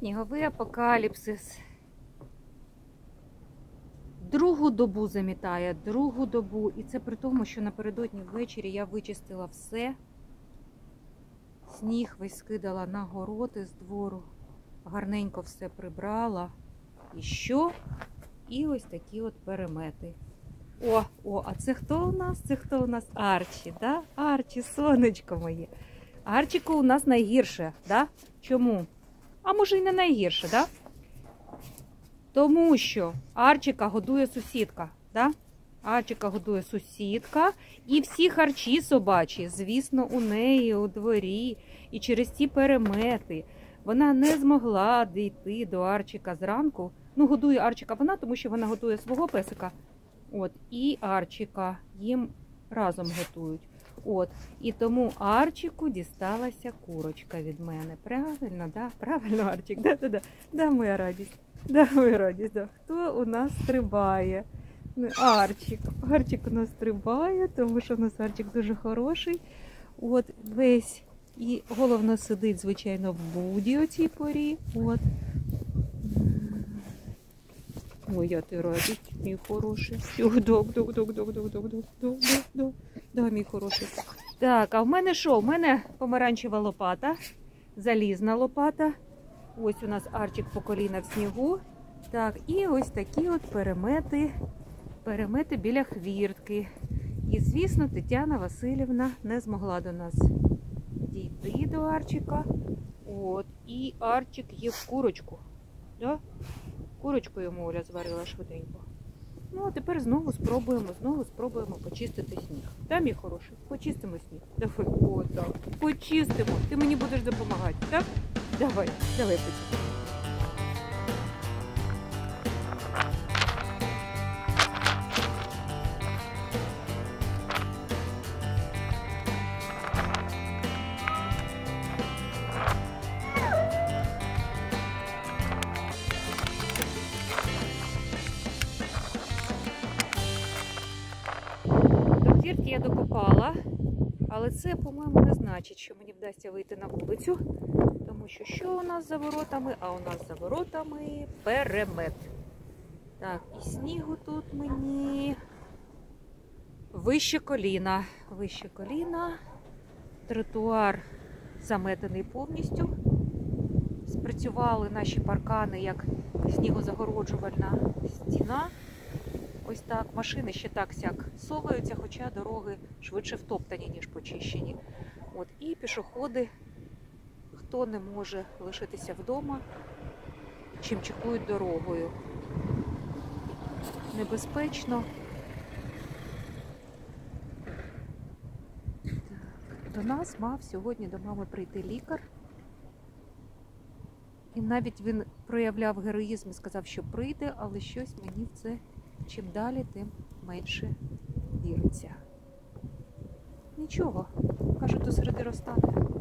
Сніговий апокаліпсис. Другу добу замітає, другу добу. І це при тому, що напередодні ввечері я вичистила все. Сніг весь скидала на городи з двору. Гарненько все прибрала. І що? І ось такі от перемети. А це хто у нас? Це хто у нас? Арчі, да? Арчі, сонечко моє. Арчику у нас найгірше, да? Чому? А може і не найгірше, да? Тому що Арчика годує сусідка, да? Арчика годує сусідка, і всі харчі собачі, звісно, у неї у дворі. І через ці перемети вона не змогла дійти до Арчика зранку. Ну, годує Арчика вона, тому що вона готує свого песика. І Арчика їм разом готують. І тому Арчику дісталася курочка від мене. Правильно, да? Правильно, Арчик? Да. Да, моя радість. Да, моя радість, да. Хто у нас стрибає? Арчик. Арчик у нас стрибає, тому що у нас Арчик дуже хороший. Весь. І головно сидить, звичайно, в буді о цій порі. Моя ти радість, мій хороший. Да, мій хороший. Так, а в мене що? В мене помаранчева лопата, залізна лопата. Ось у нас Арчик по коліна в снігу. Так, і ось такі от перемети біля хвіртки. І, звісно, Тетяна Василівна не змогла до нас дійти до Арчика. І Арчик їв курочку. Да? Курочку йому Оля зварила швиденько. А тепер знову спробуємо почистити сніг. Да, мій хороший? Почистимо сніг. Давай, так. Почистимо. Ти мені будеш допомагати, так? Давай почистимо. Хвіртки я докопала, але це, по-моєму, не значить, що мені вдасться вийти на вулицю. Тому що у нас за воротами? А у нас за воротами перемет. Так, і снігу тут мені вище коліна. Вище коліна. Тротуар заметений повністю. Спрацювали наші паркани як снігозагороджувальна стіна. Ось так, машини ще так-сяк соваються, хоча дороги швидше втоптані, ніж почищені. І пішоходи, хто не може лишитися вдома, чимчикують дорогою. Небезпечно. До нас мав сьогодні до мами прийти лікар. І навіть він проявляв героїзм і сказав, що прийде, але щось мені в це чим далі, тим менше віриться. Нічого, кажуть, до середи розтане.